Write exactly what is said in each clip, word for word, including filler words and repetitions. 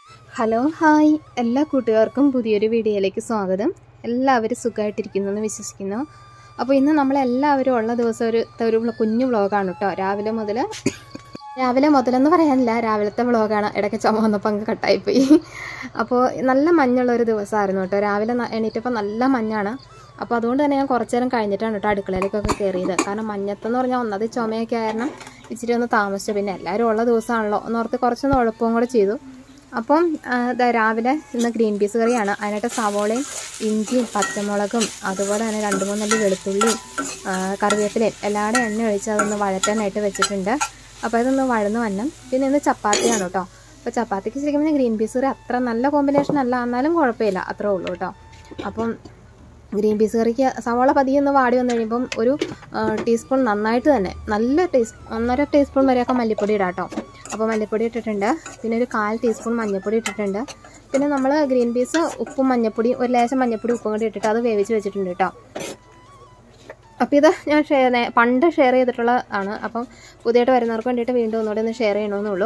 Hello hi എല്ലാ കൂട്ടുകാർക്കും പുതിയൊരു വീഡിയോയിലേക്ക് സ്വാഗതം. എല്ലാവരും സുഖമായിട്ടിരിക്കുന്നു എന്ന് വിശ്വസിക്കുന്നു. അപ്പോൾ ഇന്ന് നമ്മളെല്ലാവരും ഉള്ള ദിവസം ഒരു ഒരു കുഞ്ഞു വ്ളോഗാണ് കേട്ടോ. രാവിലെ മുതൽ രാവിലെ മുതലെന്ന് പറയാനില്ല, രാവിലത്തെ വ്ളോഗാണ്. ഇടയ്ക്ക് ചുമ വന്നപ്പോൾ അങ്ങ് കട്ടായിപ്പോയി. അപ്പോൾ നല്ല മഞ്ഞുള്ളൊരു ദിവസമായിരുന്നു കേട്ടോ. രാവിലെ എണീറ്റപ്പോൾ നല്ല മഞ്ഞാണ്. അപ്പോൾ അതുകൊണ്ട് തന്നെ ഞാൻ കുറച്ച് നേരം കഴിഞ്ഞിട്ടാണ് കേട്ടോ അടുക്കളയിലേക്കൊക്കെ കയറിയത്. കാരണം മഞ്ഞത്തെന്ന് പറഞ്ഞാൽ ഒന്നത് ചുമയൊക്കെ ആയിരുന്നു, ഇച്ചിരി ഒന്ന് താമസിച്ചു. പിന്നെ എല്ലാവരും ഉള്ള ദിവസമാണല്ലോ എന്നോർത്ത് കുറച്ചൊന്ന് ഉഴപ്പവും കൂടെ ചെയ്തു. അപ്പം രാവിലെ ഇന്ന് ഗ്രീൻ പീസ് കറിയാണ്. അതിനായിട്ട് സവോളയും ഇഞ്ചിയും പച്ചമുളകും അതുപോലെ തന്നെ രണ്ട് മൂന്നല്ലി വെളുത്തുള്ളിയും കറിവേപ്പിലയും എല്ലാവരുടെ എണ്ണ ഒഴിച്ച് അതൊന്ന് വഴറ്റാനായിട്ട് വെച്ചിട്ടുണ്ട്. അപ്പോൾ അതൊന്ന് വഴന്ന് വന്നം. പിന്നെ ഇന്ന് ചപ്പാത്തിയാണ് കേട്ടോ. അപ്പോൾ ചപ്പാത്തിക്ക് ശരിക്കും പറഞ്ഞാൽ ഗ്രീൻ പീസ് കറി അത്ര നല്ല കോമ്പിനേഷൻ അല്ല, എന്നാലും കുഴപ്പമില്ല, അത്രേ ഉള്ളൂ കേട്ടോ. അപ്പം ഗ്രീൻ പീസ് കറിക്ക് സവോള പതിയെ ഒന്ന് വാടി വന്നു കഴിയുമ്പം ഒരു ടീസ്പൂൺ നന്നായിട്ട് തന്നെ നല്ല ടീസ് ഒന്നര ടീസ്പൂൺ വരെയൊക്കെ മല്ലിപ്പൊടി ഇടാം കേട്ടോ. അപ്പോൾ മല്ലിപ്പൊടി ഇട്ടിട്ടുണ്ട്. പിന്നെ ഒരു കാൽ ടീസ്പൂൺ മഞ്ഞൾപ്പൊടി ഇട്ടിട്ടുണ്ട്. പിന്നെ നമ്മൾ ഗ്രീൻ പീസ് ഉപ്പും മഞ്ഞൾപ്പൊടി ഒരു ലേശം മഞ്ഞൾപ്പൊടി ഉപ്പും കൂടി ഇട്ടിട്ട് അത് വേവിച്ച് വെച്ചിട്ടുണ്ട് കേട്ടോ. അപ്പോൾ ഇത് ഞാൻ ഷെയർ പണ്ട് ഷെയർ ചെയ്തിട്ടുള്ള ആണ്. അപ്പം പുതിയതായിട്ട് വരുന്നവർക്ക് വേണ്ടിയിട്ട് വീണ്ടും ഒന്നുകൂടെ ഒന്ന് ഷെയർ ചെയ്യണമെന്നുള്ളൂ.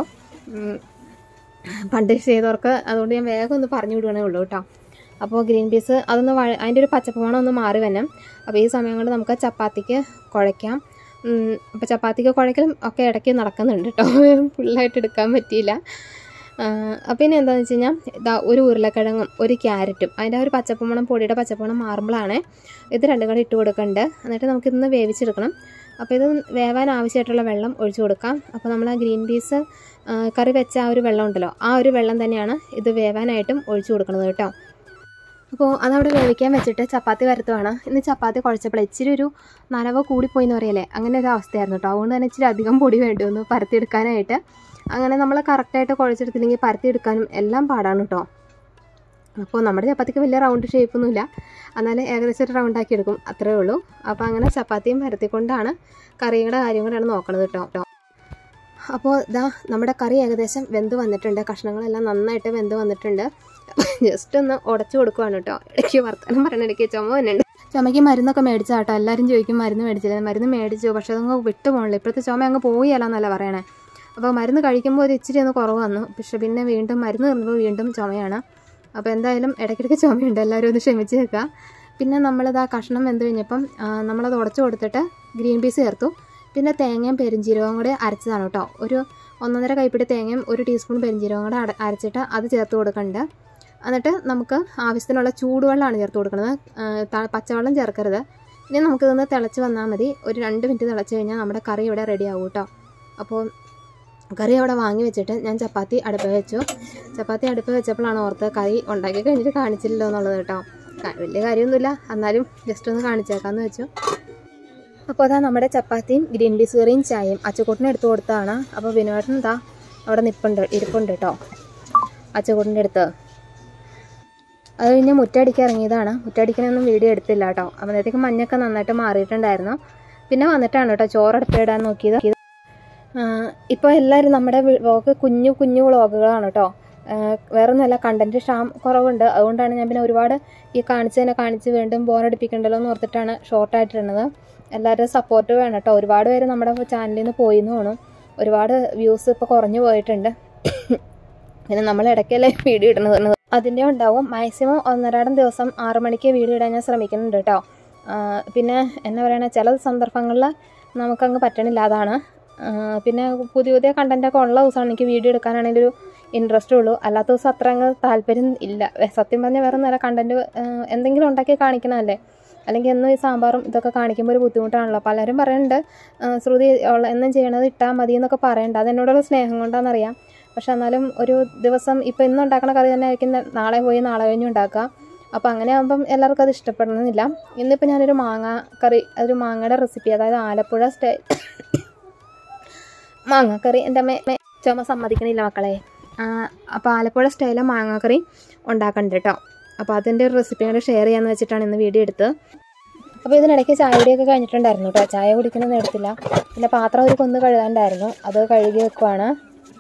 പണ്ട് ചെയ്തവർക്ക് അതുകൊണ്ട് ഞാൻ വേഗം ഒന്ന് പറഞ്ഞു വിടുകയാണേ ഉള്ളൂ കേട്ടോ. അപ്പോൾ ഗ്രീൻ പീസ് അതൊന്ന് വഴ അതിൻ്റെ ഒരു പച്ചപ്പുമണം ഒന്ന് മാറി വരണം. അപ്പോൾ ഈ സമയം കൊണ്ട് നമുക്ക് ചപ്പാത്തിക്ക് കുഴയ്ക്കാം. അപ്പോൾ ചപ്പാത്തിക്ക് കുഴയ്ക്കലും ഒക്കെ ഇടയ്ക്ക് നടക്കുന്നുണ്ട് കേട്ടോ, ഫുള്ളായിട്ട് എടുക്കാൻ പറ്റിയില്ല. അപ്പോൾ ഇനി എന്താണെന്ന് വെച്ച് കഴിഞ്ഞാൽ ഇതാ ഒരു ഉരുളക്കിഴങ്ങും ഒരു ക്യാരറ്റും അതിൻ്റെ ഒരു പച്ചപ്പുമണം പൊടിയുടെ പച്ചപ്പുമണം മാറുമ്പോഴാണ് ഇത് രണ്ടും കൂടെ ഇട്ട് കൊടുക്കേണ്ടത്. എന്നിട്ട് നമുക്കിതൊന്ന് വേവിച്ചെടുക്കണം. അപ്പോൾ ഇത് വേവാൻ ആവശ്യമായിട്ടുള്ള വെള്ളം ഒഴിച്ചു കൊടുക്കാം. അപ്പോൾ നമ്മൾ ആ ഗ്രീൻ പീസ് കറി വെച്ച ആ ഒരു വെള്ളം ഉണ്ടല്ലോ, ആ ഒരു വെള്ളം തന്നെയാണ് ഇത് വേവാനായിട്ടും ഒഴിച്ചു കൊടുക്കുന്നത് കേട്ടോ. അപ്പോൾ അതവിടെ വേവിക്കാൻ വെച്ചിട്ട് ചപ്പാത്തി വരത്തുവാണ്. ഇന്ന് ചപ്പാത്തി കുഴച്ചപ്പോൾ ഇച്ചിരി ഒരു നനവ് കൂടിപ്പോയി എന്ന് പറയല്ലേ, അങ്ങനെ ഒരു അവസ്ഥയായിരുന്നു കേട്ടോ. അതുകൊണ്ട് തന്നെ ഇച്ചിരി അധികം പൊടി വേണ്ടി വന്നു പരത്തിയെടുക്കാനായിട്ട്. അങ്ങനെ നമ്മൾ കറക്റ്റായിട്ട് കുഴച്ചെടുത്തില്ലെങ്കിൽ പരത്തിയെടുക്കാനും എല്ലാം പാടാണ് കേട്ടോ. അപ്പോൾ നമ്മുടെ ചപ്പാത്തിക്ക് വലിയ റൗണ്ട് ഷേപ്പൊന്നുമില്ല, എന്നാലും ഏകദേശം ഒരു റൗണ്ടാക്കി എടുക്കും, അത്രേ ഉള്ളൂ. അപ്പോൾ അങ്ങനെ ചപ്പാത്തിയും പരത്തിക്കൊണ്ടാണ് കറിയുടെ കാര്യം കൂടെയാണ് നോക്കണത് കേട്ടോ. അപ്പോൾ ഇതാ നമ്മുടെ കറി ഏകദേശം വെന്ത് വന്നിട്ടുണ്ട്. കഷ്ണങ്ങളെല്ലാം നന്നായിട്ട് വെന്ത് വന്നിട്ടുണ്ട്. ജസ്റ്റ് ഒന്ന് ഉടച്ചു കൊടുക്കുവാണ് കേട്ടോ. ഇടയ്ക്ക് വർത്തമാനം പറയണ ഇടയ്ക്ക് ചുമ തന്നെയുണ്ട്. ചുമയ്ക്ക് മരുന്നൊക്കെ മേടിച്ചാൽ കേട്ടോ. എല്ലാവരും ചോദിക്കും മരുന്ന് മേടിച്ചില്ല. മരുന്ന് മേടിച്ചു, പക്ഷേ അതങ്ങ് വിട്ടു പോകണില്ല. ഇപ്പോഴത്തെ ചുമ അങ്ങ് പോവുകയല്ലെന്നല്ല പറയണേ. അപ്പോൾ മരുന്ന് കഴിക്കുമ്പോൾ ഒരു ഇച്ചിരി ഒന്ന് കുറവ് വന്നു, പക്ഷെ പിന്നെ വീണ്ടും മരുന്ന് തീർന്നപ്പോൾ വീണ്ടും ചുമയാണ്. അപ്പോൾ എന്തായാലും ഇടയ്ക്കിടയ്ക്ക് ചുമയുണ്ട്, എല്ലാവരും ഒന്ന് ക്ഷമിച്ച് വെക്കുക. പിന്നെ നമ്മളിത് ആ കഷ്ണം വെന്ത് കഴിഞ്ഞപ്പം നമ്മളത് ഉടച്ചു കൊടുത്തിട്ട് ഗ്രീൻ പീസ് ചേർത്തു. പിന്നെ തേങ്ങയും പെരിഞ്ചീരകവും കൂടെ അരച്ചതാണ് കേട്ടോ. ഒരു ഒന്നൊന്നര കൈപ്പിടി തേങ്ങയും ഒരു ടീസ്പൂൺ പെരിഞ്ചീരകവും കൂടെ അരച്ചിട്ട് അത് ചേർത്ത് കൊടുക്കുന്നുണ്ട്. എന്നിട്ട് നമുക്ക് ആവശ്യത്തിനുള്ള ചൂടുവെള്ളമാണ് ചേർത്ത് കൊടുക്കുന്നത്, പച്ചവെള്ളം ചേർക്കരുത്. ഇനി നമുക്കിതൊന്ന് തിളച്ച് വന്നാൽ മതി. ഒരു രണ്ട് മിനിറ്റ് തിളച്ച് കഴിഞ്ഞാൽ നമ്മുടെ കറി ഇവിടെ റെഡി ആവും കേട്ടോ. അപ്പോൾ കറി അവിടെ വാങ്ങി വെച്ചിട്ട് ഞാൻ ചപ്പാത്തി അടുപ്പ് വെച്ചു. ചപ്പാത്തി അടുപ്പ് വെച്ചപ്പോഴാണ് ഓർത്ത് കറി ഉണ്ടാക്കി കഴിഞ്ഞിട്ട് കാണിച്ചില്ലല്ലോ എന്നുള്ളത് കേട്ടോ. വലിയ കാര്യമൊന്നുമില്ല, എന്നാലും ജസ്റ്റ് ഒന്ന് കാണിച്ചേക്കാമെന്ന് വെച്ചു. അപ്പോൾ അതാ നമ്മുടെ ചപ്പാത്തിയും ഗ്രീൻ പീസ് കറിയും ചായയും അച്ചക്കൂട്ടിന് എടുത്ത് കൊടുത്തതാണ്. അപ്പോൾ വിനുവേട്ടൻ എന്താ അവിടെ നിൽപ്പുണ്ട് ഇരിപ്പുണ്ട് കേട്ടോ അച്ചക്കൂട്ടിൻ്റെ അടുത്ത്. അത് കഴിഞ്ഞ് മുറ്റടിക്കാൻ ഇറങ്ങിയതാണ്. മുറ്റടിക്കാനൊന്നും വീഡിയോ എടുത്തില്ല കേട്ടോ. അപ്പോഴത്തേക്കും മഞ്ഞൊക്കെ നന്നായിട്ട് മാറിയിട്ടുണ്ടായിരുന്നു. പിന്നെ വന്നിട്ടാണ് കേട്ടോ ചോറടുപ്പിടാൻ നോക്കിയത്. ഇപ്പോൾ എല്ലാവരും നമ്മുടെ വ്ളോഗ് കുഞ്ഞു കുഞ്ഞു വ്ളോഗുകളാണ് കേട്ടോ. വേറെ ഒന്നുമല്ല, കണ്ടൻറ്റ് ക്ഷാം കുറവുണ്ട്. അതുകൊണ്ടാണ് ഞാൻ പിന്നെ ഒരുപാട് ഈ കാണിച്ച് തന്നെ കാണിച്ച് വീണ്ടും ബോറടിപ്പിക്കണ്ടല്ലോ എന്ന് ഓർത്തിട്ടാണ് ഷോർട്ടായിട്ടിരുന്നത്. എല്ലാവരുടെയും സപ്പോർട്ട് വേണം കേട്ടോ. ഒരുപാട് പേര് നമ്മുടെ ചാനലിൽ നിന്ന് പോയി എന്ന് തോന്നും. ഒരുപാട് വ്യൂസ് ഇപ്പോൾ കുറഞ്ഞു പോയിട്ടുണ്ട്. പിന്നെ നമ്മൾ ഇടയ്ക്കല്ലേ വീഡിയോ ഇടുന്നത്, അതിൻ്റെ ഉണ്ടാവും. മാക്സിമം ഒന്നരാടം ദിവസം ആറു മണിക്ക് വീഡിയോ ഇടാൻ ഞാൻ ശ്രമിക്കുന്നുണ്ട് കേട്ടോ. പിന്നെ എന്നാ പറയണേ, ചില സന്ദർഭങ്ങളിൽ നമുക്കങ്ങ് പറ്റണില്ല, അതാണ്. പിന്നെ പുതിയ പുതിയ കണ്ടൻറ്റൊക്കെ ഉള്ള ദിവസമാണ് എനിക്ക് വീഡിയോ എടുക്കാനാണെങ്കിൽ ഒരു ഇൻട്രസ്റ്റ് ഉള്ളൂ. അല്ലാത്ത ദിവസം അത്ര അങ്ങ് താല്പര്യം ഇല്ല. സത്യം പറഞ്ഞാൽ വേറെ നല്ല കണ്ടൻറ്റ് എന്തെങ്കിലും ഉണ്ടാക്കി കാണിക്കണമല്ലേ. അല്ലെങ്കിൽ എന്നും ഈ സാമ്പാറും ഇതൊക്കെ കാണിക്കുമ്പോൾ ഒരു ബുദ്ധിമുട്ടാണല്ലോ. പലരും പറയുന്നുണ്ട് ശ്രുതി എന്നും ചെയ്യണത് ഇട്ടാൽ മതി എന്നൊക്കെ പറയുന്നുണ്ട്. അതെന്നോടുള്ള സ്നേഹം കൊണ്ടാണെന്നറിയാം. പക്ഷെ എന്നാലും ഒരു ദിവസം ഇപ്പോൾ ഇന്ന് ഉണ്ടാക്കുന്ന കറി തന്നെ ആയിരിക്കും നാളെ പോയി നാളെ കഴിഞ്ഞും ഉണ്ടാക്കുക. അപ്പോൾ അങ്ങനെ ആകുമ്പം എല്ലാവർക്കും അത് ഇഷ്ടപ്പെടണമെന്നില്ല. ഇന്നിപ്പോൾ ഞാനൊരു മാങ്ങ കറി, അതൊരു മാങ്ങയുടെ റെസിപ്പി, അതായത് ആലപ്പുഴ സ്റ്റൈൽ മാങ്ങാക്കറി. എൻ്റെ അമ്മ ചുമ സമ്മതിക്കണില്ല മക്കളെ. അപ്പോൾ ആലപ്പുഴ സ്റ്റൈലിൽ മാങ്ങാക്കറി ഉണ്ടാക്കണ്ട കേട്ടോ. അപ്പോൾ അതിൻ്റെ ഒരു റെസിപ്പി കൂടെ ഷെയർ ചെയ്യാമെന്ന് വെച്ചിട്ടാണ് ഇന്ന് വീഡിയോ എടുത്തത്. അപ്പോൾ ഇതിനിടയ്ക്ക് ചായ കുടിയൊക്കെ കഴിഞ്ഞിട്ടുണ്ടായിരുന്നു കേട്ടോ. ചായ കുടിക്കണമെന്ന് എടുത്തില്ല. പിന്നെ പാത്രം ഒരു കൊന്ന് കഴുകാണ്ടായിരുന്നു, അത് കഴുകി വെക്കുവാണ്.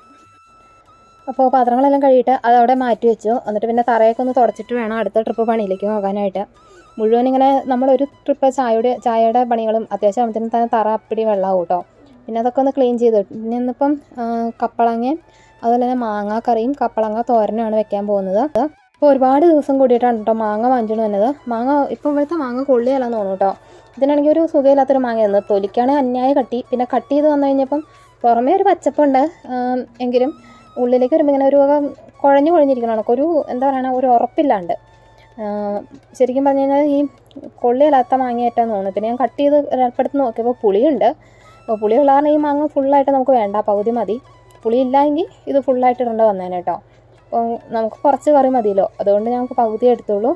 അപ്പോൾ പാത്രങ്ങളെല്ലാം കഴുകിയിട്ട് അതവിടെ മാറ്റി വെച്ചു. എന്നിട്ട് പിന്നെ തറയൊക്കെ ഒന്ന് തുടച്ചിട്ട് വേണം അടുത്ത ട്രിപ്പ് പണിയിലേക്ക് പോകാനായിട്ട്. മുഴുവൻ ഇങ്ങനെ നമ്മളൊരു ട്രിപ്പ് ചായയുടെ ചായയുടെ പണികളും അത്യാവശ്യം ആകുമ്പോഴത്തേനും തന്നെ തറ അപ്പിടി വെള്ളമാവും കേട്ടോ. പിന്നെ അതൊക്കെ ഒന്ന് ക്ലീൻ ചെയ്ത്. പിന്നെ ഇന്നിപ്പം കപ്പളങ്ങയും അതുപോലെ തന്നെ മാങ്ങാക്കറിയും കപ്പളങ്ങ തോരനുമാണ് വെക്കാൻ പോകുന്നത്. അപ്പോൾ ഒരുപാട് ദിവസം കൂടിയിട്ടാണ് കേട്ടോ മാങ്ങ വാങ്ങിച്ചു വന്നത്. മാങ്ങ ഇപ്പോൾ ഇവിടുത്തെ മാങ്ങ കൊള്ളിയല്ലാന്ന് തോന്നുന്നു കേട്ടോ. ഇതിനാണെങ്കിൽ ഒരു സുഖമില്ലാത്തൊരു മാങ്ങയായിരുന്നു. തൊലിക്കാണെങ്കിൽ അന്യായ കട്ടി, പിന്നെ കട്ട് ചെയ്ത് വന്നു കഴിഞ്ഞപ്പം പുറമേ ഒരു പച്ചപ്പുണ്ട്, എങ്കിലും ഉള്ളിലേക്ക് വരുമ്പോൾ ഇങ്ങനെ ഒരു കുഴഞ്ഞു കുഴഞ്ഞിരിക്കണം, ഒരു എന്താ പറയുക ഒരു ഉറപ്പില്ലാണ്ട്. ശരിക്കും പറഞ്ഞു കഴിഞ്ഞാൽ ഈ കൊള്ളിയല്ലാത്ത മാങ്ങയായിട്ടാണ് തോന്നുന്നത്. പിന്നെ ഞാൻ കട്ട് ചെയ്ത് ഒരൽപ്പെടുത്ത് നോക്കിയപ്പോൾ പുളിയുണ്ട്. അപ്പോൾ പുളിയുള്ള കാരണം ഈ മാങ്ങ ഫുള്ളായിട്ട് നമുക്ക് വേണ്ട, പകുതി മതി. പുളി ഇല്ലെങ്കിൽ ഇത് ഫുള്ളായിട്ട് ഇടേണ്ട വന്നേനെ കേട്ടോ. അപ്പോൾ നമുക്ക് കുറച്ച് കറി മതിയല്ലോ, അതുകൊണ്ട് ഞങ്ങൾക്ക് പകുതി എടുത്തുള്ളൂ.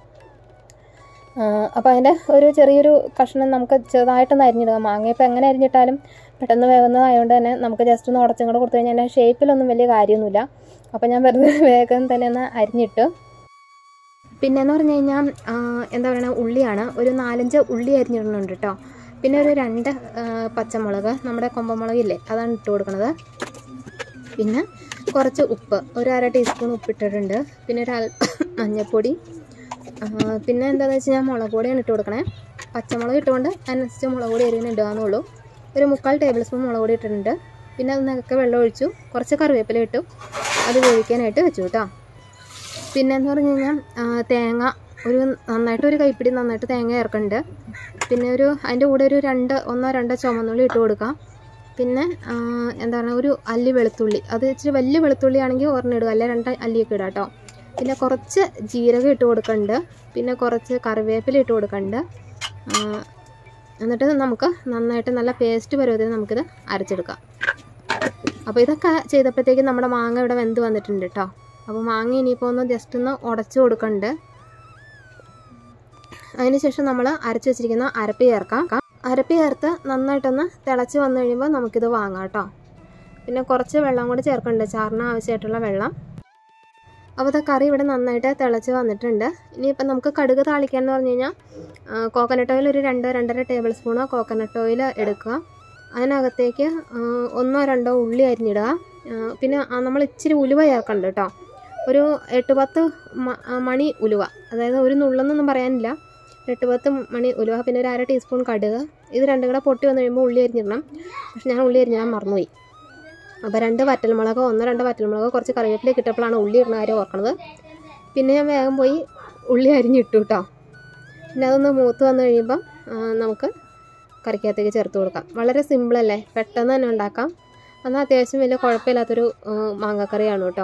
അപ്പോൾ അതിൻ്റെ ഒരു ചെറിയൊരു കഷ്ണം നമുക്ക് ചെറുതായിട്ടൊന്ന് അരിഞ്ഞിടുക. മാങ്ങ ഇപ്പോൾ എങ്ങനെ അരിഞ്ഞിട്ടാലും പെട്ടെന്ന് വേകുന്നതായതുകൊണ്ട് തന്നെ നമുക്ക് ജസ്റ്റ് ഒന്ന് ഉടച്ചും കൂടെ കൊടുത്തു കഴിഞ്ഞാൽ അതിൻ്റെ ഷേപ്പിലൊന്നും വലിയ കാര്യമൊന്നുമില്ല. അപ്പോൾ ഞാൻ വെറുതെ വേഗം തന്നെ ഒന്ന് അരിഞ്ഞിട്ട്, പിന്നെയെന്ന് പറഞ്ഞു കഴിഞ്ഞാൽ എന്താ പറയുക ഉള്ളിയാണ്, ഒരു നാലഞ്ച് ഉള്ളി അരിഞ്ഞിടുന്നുണ്ട് കേട്ടോ. പിന്നെ ഒരു രണ്ട് പച്ചമുളക്, നമ്മുടെ കൊമ്പമുളകില്ലേ അതാണ് ഇട്ട് കൊടുക്കുന്നത്. പിന്നെ കുറച്ച് ഉപ്പ്, ഒരു അര ടീസ്പൂൺ ഉപ്പിട്ടിട്ടുണ്ട്. പിന്നെ ഒരു മഞ്ഞൾപ്പൊടി, പിന്നെ എന്താണെന്ന് വെച്ച് കഴിഞ്ഞാൽ മുളക് പൊടിയാണ് ഇട്ട് കൊടുക്കണേ. പച്ചമുളക് ഇട്ടുകൊണ്ട് അതിനനുസരിച്ച് മുളക് പൊടി എരിവിന് ഇടുകയെന്നുള്ളൂ. ഒരു മുക്കാൽ ടേബിൾ സ്പൂൺ മുളക് പൊടി ഇട്ടിട്ടുണ്ട്. പിന്നെ അതിനൊക്കെ വെള്ളം ഒഴിച്ചു, കുറച്ച് കറിവേപ്പില ഇട്ടു, അത് വേവിക്കാനായിട്ട് വെച്ചു കേട്ടോ. പിന്നെ എന്ന് പറഞ്ഞു കഴിഞ്ഞാൽ തേങ്ങ ഒരു നന്നായിട്ട് ഒരു കൈപ്പിടി നന്നായിട്ട് തേങ്ങ ചേർക്കുന്നുണ്ട്. പിന്നെ ഒരു അതിൻ്റെ കൂടെ ഒരു രണ്ട് ഒന്നോ രണ്ടോ ചുമന്നുള്ളി ഇട്ട് കൊടുക്കാം. പിന്നെ എന്താ പറയുക ഒരു അല്ലി വെളുത്തുള്ളി, അത് ഇച്ചിരി വലിയ വെളുത്തുള്ളി ആണെങ്കിൽ ഒരെണ്ണം ഇടുക, അല്ലെ രണ്ട് അല്ലിയൊക്കെ ഇടാം കേട്ടോ. പിന്നെ കുറച്ച് ജീരകം ഇട്ട് കൊടുക്കുന്നുണ്ട്. പിന്നെ കുറച്ച് കറിവേപ്പില ഇട്ട് കൊടുക്കുന്നുണ്ട്. എന്നിട്ട് നമുക്ക് നന്നായിട്ട് നല്ല പേസ്റ്റ് പരുവത്തിൽ നമുക്കിത് അരച്ചെടുക്കാം. അപ്പോൾ ഇതൊക്കെ ചെയ്തപ്പോഴത്തേക്കും നമ്മുടെ മാങ്ങ ഇവിടെ വെന്ത് വന്നിട്ടുണ്ട് കേട്ടോ. അപ്പോൾ മാങ്ങ ഇനിയിപ്പോൾ ഒന്ന് ജസ്റ്റ് ഒന്ന് ഉടച്ച് കൊടുക്കുന്നുണ്ട്. അതിനുശേഷം നമ്മൾ അരച്ച് വെച്ചിരിക്കുന്ന അരപ്പ് ചേർക്കാം. അരപ്പ് ചേർത്ത് നന്നായിട്ടൊന്ന് തിളച്ച് വന്നു കഴിയുമ്പോൾ നമുക്കിത് വാങ്ങാം കേട്ടോ. പിന്നെ കുറച്ച് വെള്ളം കൂടി ചേർക്കുന്നുണ്ട്, ചാറിന് ആവശ്യമായിട്ടുള്ള വെള്ളം. അപ്പോൾ ഇത് കറി ഇവിടെ നന്നായിട്ട് തിളച്ച് വന്നിട്ടുണ്ട്. ഇനിയിപ്പോൾ നമുക്ക് കടുക് താളിക്കാമെന്ന് പറഞ്ഞു കഴിഞ്ഞാൽ കോക്കനട്ട് ഓയിൽ ഒരു രണ്ടോ രണ്ടര ടേബിൾ സ്പൂണോ കോക്കനട്ട് ഓയിൽ എടുക്കുക. അതിനകത്തേക്ക് ഒന്നോ രണ്ടോ ഉള്ളി അരിഞ്ഞിടുക. പിന്നെ നമ്മൾ ഇച്ചിരി ഉലുവ ചേർക്കുന്നുണ്ട് കേട്ടോ, ഒരു എട്ട് പത്ത് മണി ഉലുവ, അതായത് ഒരു നുള്ളെന്നൊന്നും പറയാനില്ല, എട്ട് പത്ത് മണി ഉലുവ. പിന്നെ ഒരു അര ടീസ്പൂൺ കടുക്. ഇത് രണ്ടും കൂടെ പൊട്ടി വന്നു കഴിയുമ്പോൾ ഉള്ളി അരിഞ്ഞിടണം. പക്ഷെ ഞാൻ ഉള്ളി അരിഞ്ഞാൽ മറന്നുപോയി. അപ്പോൾ രണ്ട് വറ്റൽമുളകോ ഒന്നോ രണ്ടോ വറ്റൽമുളകോ കുറച്ച് കറിവേപ്പിലേക്ക് ഇട്ടപ്പോഴാണ് ഉള്ളി ഇടുന്ന കാര്യം ഓർക്കണത്. പിന്നെ ഞാൻ വേഗം പോയി ഉള്ളി അരിഞ്ഞിട്ടു കേട്ടോ. പിന്നെ അതൊന്ന് മൂത്ത് വന്നു കഴിയുമ്പം നമുക്ക് കറിക്കകത്തേക്ക് ചേർത്ത് കൊടുക്കാം. വളരെ സിമ്പിളല്ലേ, പെട്ടെന്ന് തന്നെ ഉണ്ടാക്കാം. എന്നാൽ അത്യാവശ്യം വലിയ കുഴപ്പമില്ലാത്തൊരു മാങ്ങക്കറിയാണ് കേട്ടോ.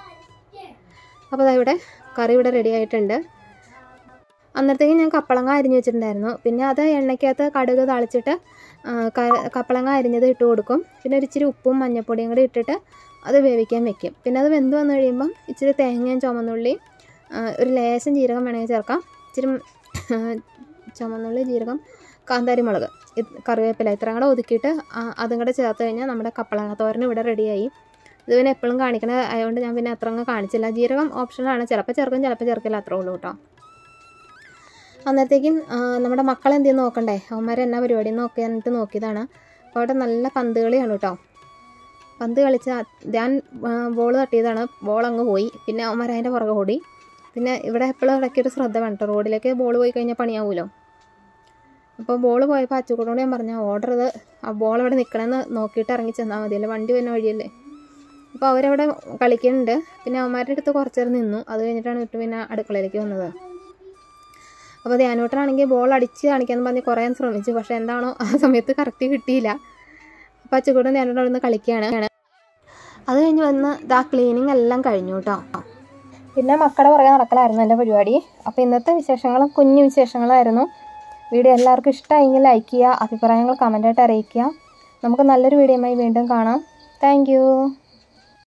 അപ്പോൾ അതാ കറി ഇവിടെ റെഡി ആയിട്ടുണ്ട്. അന്നേരത്തേക്ക് ഞാൻ കപ്പളങ്ങ അരിഞ്ഞ് വെച്ചിട്ടുണ്ടായിരുന്നു. പിന്നെ അത് എണ്ണയ്ക്കകത്ത് കടുക് താളിച്ചിട്ട് കപ്പളങ്ങ അരിഞ്ഞത് ഇട്ട് കൊടുക്കും. പിന്നെ ഒരു ഇച്ചിരി ഉപ്പും മഞ്ഞൾപ്പൊടിയും കൂടി ഇട്ടിട്ട് അത് വേവിക്കാൻ വെക്കും. പിന്നെ അത് വെന്ത് വന്നു കഴിയുമ്പം ഇച്ചിരി തേങ്ങയും ചുമന്നുള്ളി, ഒരു ലേശം ജീരകം വേണമെങ്കിൽ ചേർക്കാം, ഇച്ചിരി ചുമന്നുള്ളി, ജീരകം, കാന്താരി മുളക്, കറിവേപ്പില ഇത്രയും കൂടെ ഒതുക്കിയിട്ട് അതും കൂടെ ചേർത്ത് കഴിഞ്ഞാൽ നമ്മുടെ കപ്പളങ്ങ തോരൻ ഇവിടെ റെഡിയായി. ഇത് പിന്നെ എപ്പോഴും കാണിക്കണ ആയതുകൊണ്ട് ഞാൻ പിന്നെ അത്ര അങ്ങ് കാണിച്ചില്ല. ജീരകം ഓപ്ഷനാണ്, ചിലപ്പോൾ ചേർക്കും ചിലപ്പോൾ ചേർക്കില്ല, അത്രേ ഉള്ളൂ കേട്ടോ. അന്നേരത്തേക്കും നമ്മുടെ മക്കളെ എന്ത് ചെയ്യുന്നു നോക്കണ്ടേ, അവന്മാരെ എന്നാ പരിപാടി നോക്കിയാനിട്ട് നോക്കിയതാണ്. അപ്പോൾ അവിടെ നല്ല പന്ത് കളിയാണ് കേട്ടോ. പന്ത് കളിച്ച ഞാൻ ബോൾ തട്ടിയതാണ്, ബോൾ അങ്ങ് പോയി. പിന്നെ അവന്മാർ അതിൻ്റെ പുറകെ ഓടി. പിന്നെ ഇവിടെ എപ്പോഴും ഇടയ്ക്കൊരു ശ്രദ്ധ വേണം കേട്ടോ, റോഡിലേക്ക് ബോൾ പോയി കഴിഞ്ഞാൽ പണിയാവുമല്ലോ. അപ്പോൾ ബോൾ പോയപ്പോൾ അച്ചുകൂടോട് ഞാൻ പറഞ്ഞ ഓർഡർ ചെയ്ത് ആ ബോൾ അവിടെ നിൽക്കണമെന്ന് നോക്കിയിട്ട് ഇറങ്ങി ചെന്നാൽ മതിയല്ലേ, വണ്ടി വരുന്ന വഴിയല്ലേ. അപ്പോൾ അവരവിടെ കളിക്കുന്നുണ്ട്. പിന്നെ അവന്മാരുടെ അടുത്ത് കുറച്ച് നേരം നിന്നു. അത് കഴിഞ്ഞിട്ടാണ് വിട്ട് പിന്നെ അടുക്കളയിലേക്ക് വന്നത്. അപ്പോൾ ധ്യാനോട്ടനാണെങ്കിൽ ബോൾ അടിച്ച് കാണിക്കാമെന്ന് പറഞ്ഞ് കുറേ ശ്രമിച്ചു, പക്ഷേ എന്താണോ ആ സമയത്ത് കറക്റ്റ് കിട്ടിയില്ല. അപ്പോൾ അച്ചുകൂടും ധ്യാനോട്ട് അവിടെ നിന്ന് കളിക്കുകയാണ്. അത് കഴിഞ്ഞ് വന്ന് ഇതാ ക്ലീനിങ് എല്ലാം കഴിഞ്ഞു കേട്ടോ. പിന്നെ മക്കളുടെ പുറകെ നടക്കലായിരുന്നു എൻ്റെ പരിപാടി. അപ്പോൾ ഇന്നത്തെ വിശേഷങ്ങളും കുഞ്ഞു വിശേഷങ്ങളായിരുന്നു. വീഡിയോ എല്ലാവർക്കും ഇഷ്ടമായെങ്കിൽ ലൈക്ക് ചെയ്യുക, അഭിപ്രായങ്ങൾ കമൻറ്റായിട്ട് അറിയിക്കുക. നമുക്ക് നല്ലൊരു വീഡിയോയുമായി വീണ്ടും കാണാം. താങ്ക്